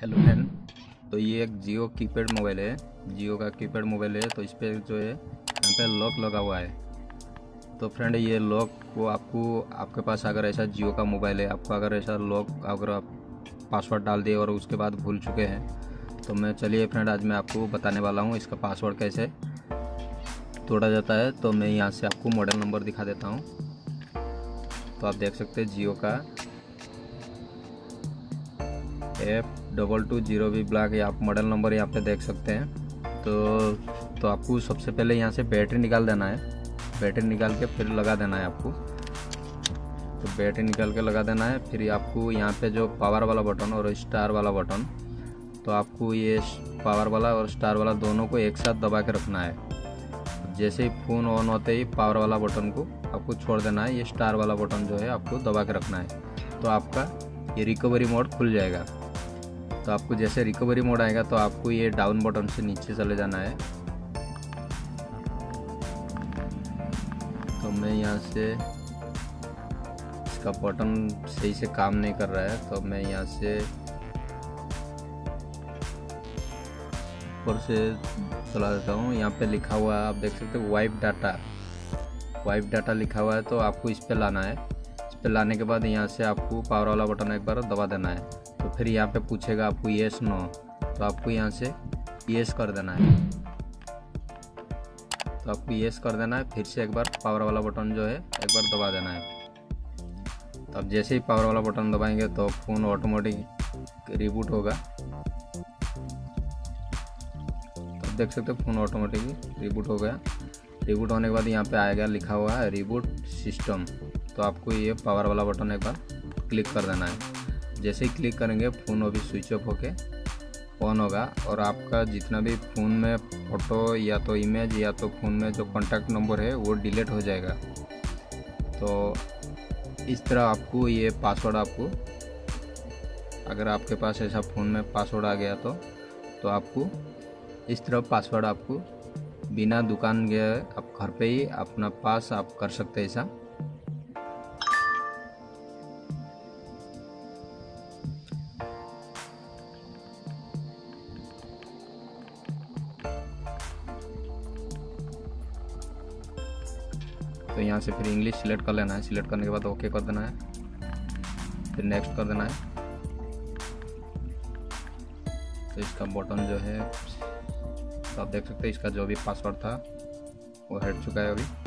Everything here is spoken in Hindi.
Hello friend. तो ये एक जियो कीपैड मोबाइल है, जियो का कीपैड मोबाइल है। तो इस पर जो है यहाँ पे लॉक लगा हुआ है। तो फ्रेंड ये लॉक को आपके पास अगर ऐसा जियो का मोबाइल है, आपको अगर ऐसा लॉक अगर आप पासवर्ड डाल दिए और उसके बाद भूल चुके हैं, तो मैं चलिए फ्रेंड आज मैं आपको बताने वाला हूँ इसका पासवर्ड कैसे तोड़ा जाता है। तो मैं यहाँ से आपको मॉडल नंबर दिखा देता हूँ। तो आप देख सकते हैं जियो का F220B ब्लैक, ये आप मॉडल नंबर यहाँ पे देख सकते हैं। तो आपको सबसे पहले यहाँ से बैटरी निकाल देना है। बैटरी निकाल के फिर लगा देना है आपको। तो बैटरी निकाल के लगा देना है। फिर आपको यहाँ पे जो पावर वाला बटन और स्टार वाला बटन, तो आपको ये पावर वाला और स्टार वाला दोनों को एक साथ दबा के रखना है। जैसे ही फ़ोन ऑन होते ही पावर वाला बटन को आपको छोड़ देना है, ये स्टार वाला बटन जो है आपको दबा के रखना है। तो आपका ये रिकवरी मोड खुल जाएगा। तो आपको जैसे रिकवरी मोड आएगा तो आपको ये डाउन बटन से नीचे चले जाना है। तो मैं यहाँ से इसका बटन सही से काम नहीं कर रहा है, तो मैं यहाँ से ऊपर से चला देता हूँ। यहाँ पे लिखा हुआ है, आप देख सकते हो वाइप डाटा लिखा हुआ है। तो आपको इस पे लाना है। इस पे लाने के बाद यहाँ से आपको पावर वाला बटन एक बार दबा देना है। तो फिर यहाँ पे पूछेगा आपको येस नो, तो आपको यहाँ से येस कर देना है। तो आपको येस कर देना है। फिर से एक बार पावर वाला बटन जो है एक बार दबा देना है। तो अब जैसे ही पावर वाला बटन दबाएंगे तो फ़ोन ऑटोमेटिक रिबूट होगा। तो आप देख सकते हो फ़ोन ऑटोमेटिक रिबूट हो गया। रिबूट होने के बाद यहाँ पे आएगा लिखा हुआ है रिबूट सिस्टम। तो आपको ये पावर वाला बटन एक बार क्लिक कर देना है। जैसे ही क्लिक करेंगे फ़ोन अभी स्विच ऑफ होके ऑन होगा और आपका जितना भी फ़ोन में फ़ोटो या तो इमेज या तो फ़ोन में जो कॉन्टैक्ट नंबर है वो डिलीट हो जाएगा। तो इस तरह आपको ये पासवर्ड आपको, अगर आपके पास ऐसा फ़ोन में पासवर्ड आ गया तो आपको इस तरह पासवर्ड आपको बिना दुकान गए आप घर पे ही अपना पास आप कर सकते हैं ऐसा। तो यहाँ से फिर इंग्लिश सिलेक्ट कर लेना है। सिलेक्ट करने के बाद ओके कर देना है, फिर नेक्स्ट कर देना है। तो इसका बटन जो है, तो आप देख सकते हैं इसका जो भी पासवर्ड था वो हट चुका है अभी।